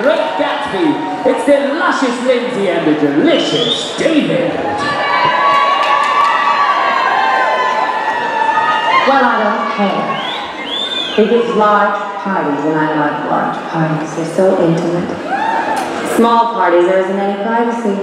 great Gatsby. It's the luscious Lindsey and the delicious David. Well, I don't care. It gives large parties, and I like large parties. They're so intimate. Small parties, there isn't any privacy.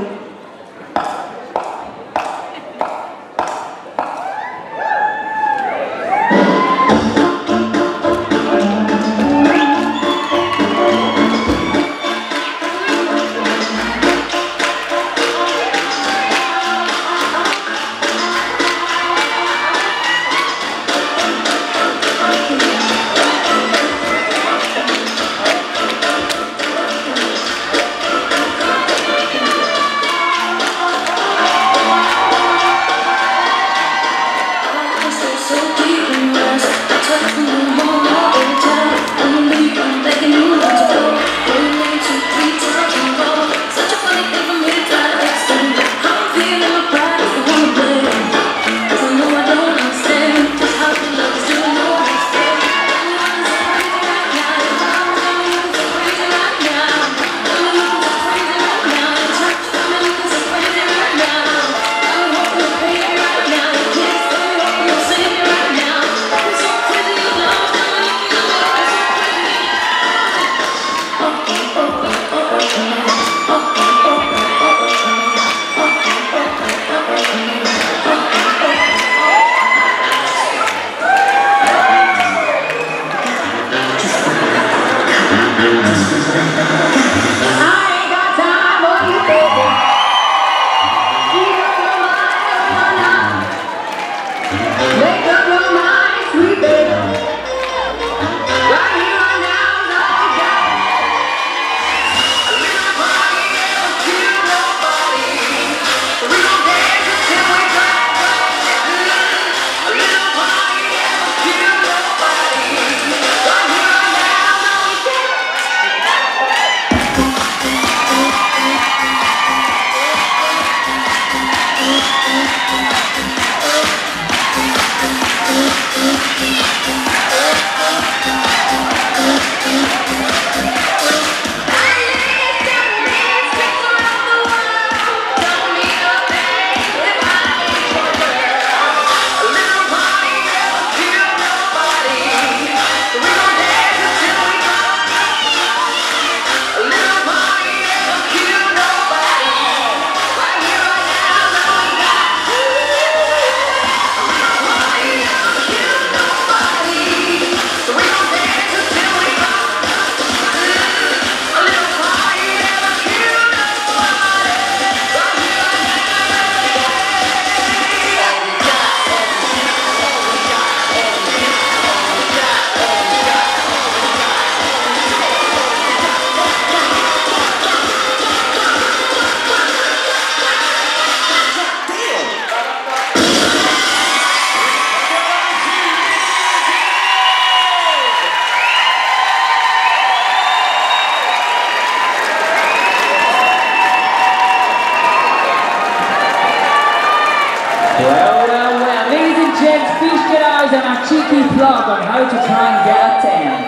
Well, ladies and gents, feast your eyes on our cheeky vlog on how to try and get a 10.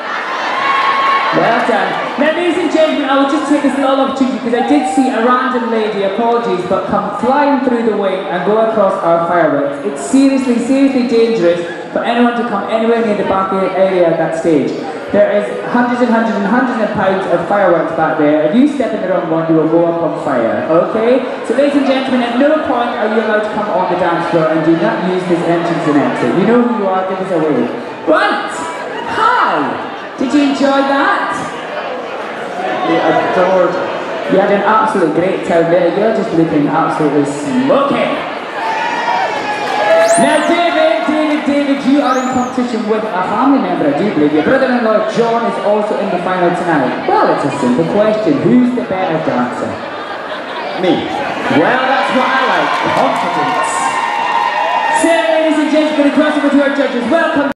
Well done. Now, ladies and gentlemen, I will just take this little opportunity because I did see a random lady, apologies, but come flying through the wing and go across our fireworks. It's seriously dangerous for anyone to come anywhere near the back area at that stage. There is hundreds and hundreds of pounds of fireworks back there. If you step in the wrong one, you will go up on fire, okay? So ladies and gentlemen, at no point are you allowed to come on the dance floor and do not use this entrance and exit. You know who you are, give us a wave. Right! Hi! Did you enjoy that? You adored. You had an absolutely great time there. You're just looking absolutely smoking. Now David, you are in competition with a family member, I do believe. Your brother-in-law John is also in the final tonight. Well, it's a simple question. Who's the better dancer? Me. Well, that's what I like. Confidence. So, ladies and gentlemen, a question to our judges. Welcome.